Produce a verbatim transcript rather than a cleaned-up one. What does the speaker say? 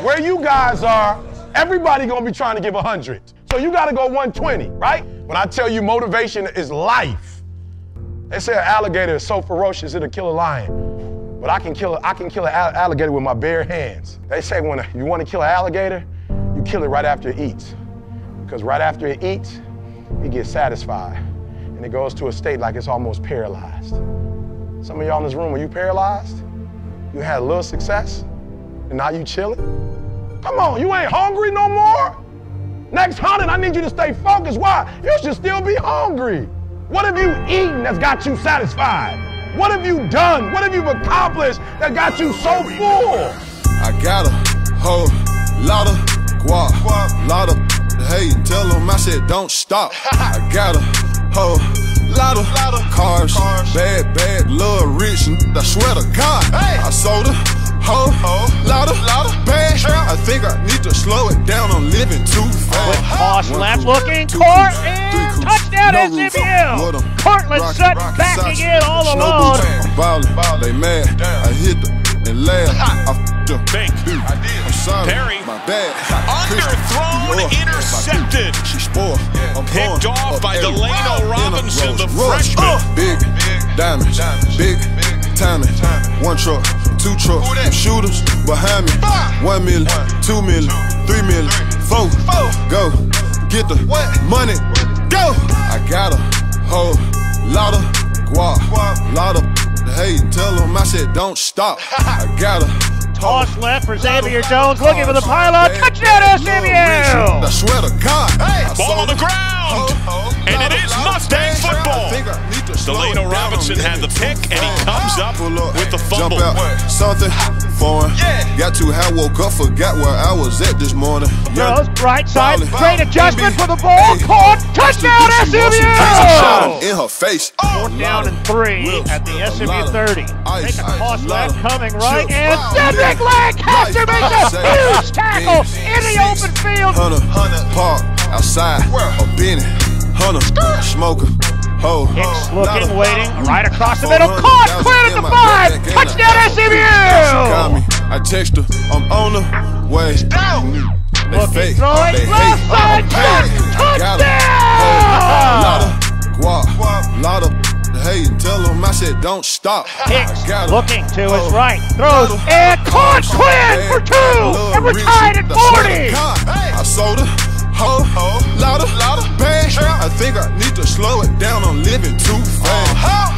Where you guys are, everybody gonna be trying to give a hundred. So you gotta go one twenty, right? When I tell you motivation is life, they say an alligator is so ferocious it'll kill a lion. But I can kill, I can kill an alligator with my bare hands. They say when you wanna kill an alligator, you kill it right after it eats. Because right after it eats, it gets satisfied. And it goes to a state like it's almost paralyzed. Some of y'all in this room, are you paralyzed? You had a little success, and now you chilling? Come on, you ain't hungry no more? Next hundred, I need you to stay focused. Why? You should still be hungry. What have you eaten that's got you satisfied? What have you done? What have you accomplished that got you so full? I got a whole lot of guap, lot of hate, and tell them I said don't stop. I got a whole lot of cars, bad, bad, love, rich, and I swear to God, I sold a whole lot of bad. I think I need to slow it down, I'm living too fast. Toss left, looking, court, and touchdown S M U! Cortland Sutton backing in all alone. I'm ballin', they mad, I hit them and laugh. I f***ed them. Fake. I'm sorry, Perry. my bad. Underthrown, intercepted. She spoiled. I'm Picked off by Delano Robinson, the Rush. freshman. Big diamonds, big timing. One truck, two trucks, shooters behind me. One million, two million, three million, four. Go, get the money, go. I got a whole lot of guap, lot of hate. Tell them I said don't stop. I got a Toss left for Xavier Jones, looking for the pylon. Touchdown S M U! I swear to God. Ball on the ground, and it is Mustang football. Delano Robinson had the pick, and he comes up with the fumble. Jump out, something foreign. Got too high, woke up, forgot where I was at this morning. Throws, right side, great adjustment for the ball, caught, touchdown S M U! Shot him in her face. Fourth down and three at the S M U thirty. Take a toss left, coming right, and Cedric Lancaster makes a huge tackle in the open field. Hunter, Park, outside, or Benny, Hunter, Smoker. Oh, Hicks looking, waiting, right across the middle, caught, cleared at the five, touchdown S M U! I text her, I'm on the way. Looking, throwing, left side, touchdown! Lot of guap, lot of hate, tell them I said don't stop. Hicks looking to his right, throws, and caught, Quinn for two, and we're tied at forty! I sold a whole lot of bad. I think I need to slow it down, I'm living too fast.